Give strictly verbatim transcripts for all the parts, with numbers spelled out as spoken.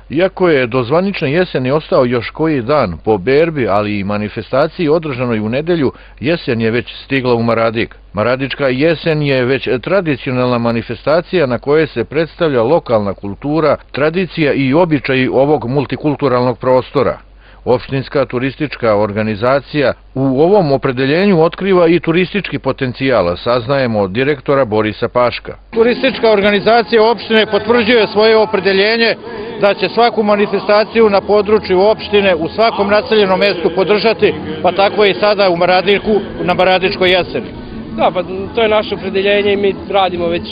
Iako je do zvanične jeseni ostao još koji dan po berbi, ali i manifestaciji održanoj u nedelju, jesen je već stigla u Maradik. Maradička jesen je već tradicionalna manifestacija na kojoj se predstavlja lokalna kultura, tradicija i običaji ovog multikulturalnog prostora. Opštinska turistička organizacija u ovom opredeljenju otkriva i turistički potencijal, saznajemo od direktora Borisa Paška. Turistička organizacija opštine potvrđuje svoje opredeljenje da će svaku manifestaciju na području opštine u svakom naseljenom mestu podržati, pa tako i sada u Maradiku, na Maradičkoj jeseni. Da, pa to je naše opredeljenje i mi radimo već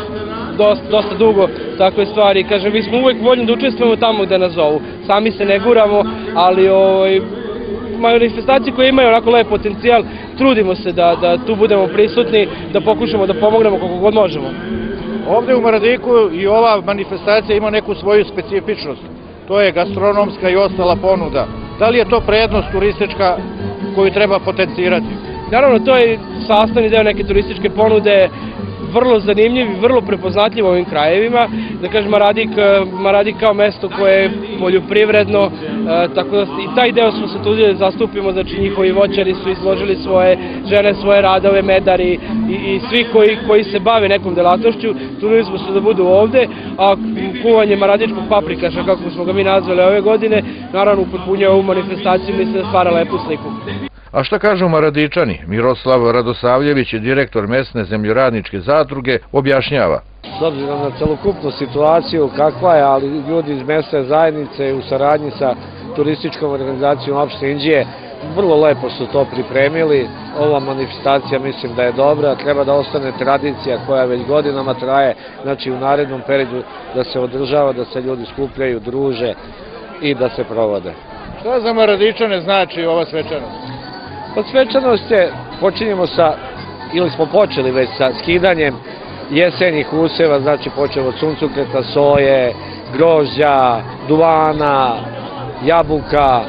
dosta, dosta dugo takve stvari. Kažem, mi smo uvek voljni da učestvujemo tamo gde nas zovu. Sami se ne guramo, ali ovaj, manifestacije koje imaju onako lep potencijal, trudimo se da, da tu budemo prisutni, da pokušamo da pomognemo koliko god možemo. Ovde u Maradiku i ova manifestacija ima neku svoju specifičnost. To je gastronomska i ostala ponuda. Da li je to prednost turistička koju treba potencirati? Naravno, to je sastavni deo neke turističke ponude, vrlo zanimljiv i vrlo prepoznatljiv u ovim krajevima. Da kažem, Maradik, Maradik kao mesto koje je poljoprivredno, tako da i taj deo smo se trudili da zastupimo, znači njihovi voćari su izložili svoje žene, svoje radove, medari i, i svi koji, koji se bave nekom delatnošću, trudili smo se da budu ovde, a kuvanje maradičkog paprikaša, kako smo ga mi nazvali ove godine, naravno upotpunjuje ovu manifestaciju, mislim da stvara lepu sliku. A šta kažu Maradičani? Miroslav Radosavljević, direktor mesne zemljoradničke zadruge, objašnjava. S obzirom na celokupnu situaciju kakva je, ali ljudi iz mesne zajednice u saradnji sa turističkom organizacijom opštine Inđije vrlo lepo su to pripremili. Ova manifestacija mislim da je dobra, treba da ostane tradicija koja već godinama traje, znači u narednom periodu da se održava, da se ljudi skupljaju, druže i da se provode. Šta za Maradičane znači ova svečanost? Pa svečanost je, počinjemo sa, ili smo počeli već sa skidanjem jesenjih useva, znači počeo od suncokreta, soje, grožđa, duvana, jabuka,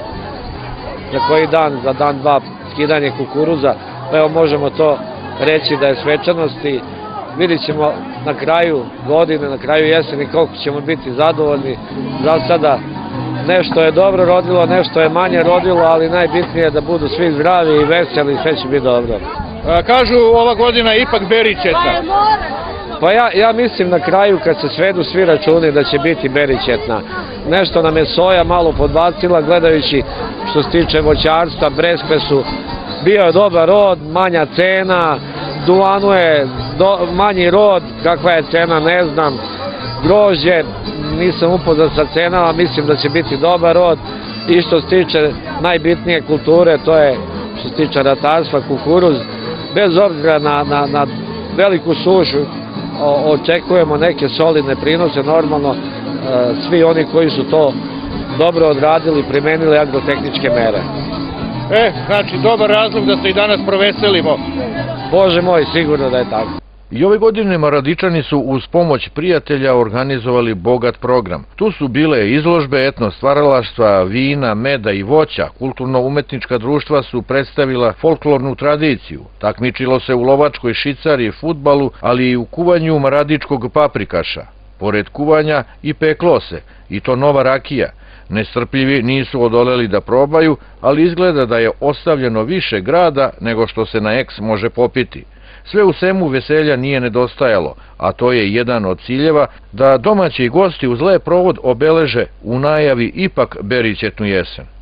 za koji dan, za dan dva skidanje kukuruza, pa evo možemo to reći da je svečanost i vidit ćemo na kraju godine, na kraju jeseni koliko ćemo biti zadovoljni. Za sada nešto je dobro rodilo, nešto je manje rodilo, ali najbitnije je da budu svi zdravi i veseli i sve će biti dobro. Kažu ova godina je ipak beričetna. Pa ja, ja mislim na kraju kad se svedu svi računi da će biti beričetna. Nešto nam je soja malo podbacila gledajući što se tiče voćarstva, breskve su, bio je dobar rod, manja cena, duvanu je do, manji rod, kakva je cena ne znam, grožđe, nisam upoznat sa cenama, mislim da će biti dobar rod i što se tiče najbitnije kulture, to je što se tiče ratarstva, kukuruz, bez obzira na, na, na veliku sušu, o, očekujemo neke solidne prinose, normalno e, svi oni koji su to dobro odradili, primenili agrotehničke mere. E, znači dobar razlog da se i danas proveselimo. Bože moj, sigurno da je tako. I ove godine Maradičani su uz pomoć prijatelja organizovali bogat program. Tu su bile izložbe etno stvaralaštva, vina, meda i voća. Kulturno-umetnička društva su predstavila folklornu tradiciju. Takmičilo se u lovačkoj šicari, fudbalu, ali i u kuvanju maradičkog paprikaša. Pored kuvanja i peklo se, i to nova rakija. Nestrpljivi nisu odoleli da probaju, ali izgleda da je ostavljeno više grada nego što se na eks može popiti. Sve u svemu veselja nije nedostajalo, a to je jedan od ciljeva da domaći gosti uz lep provod obeleže u najavi ipak beričetnu jesen.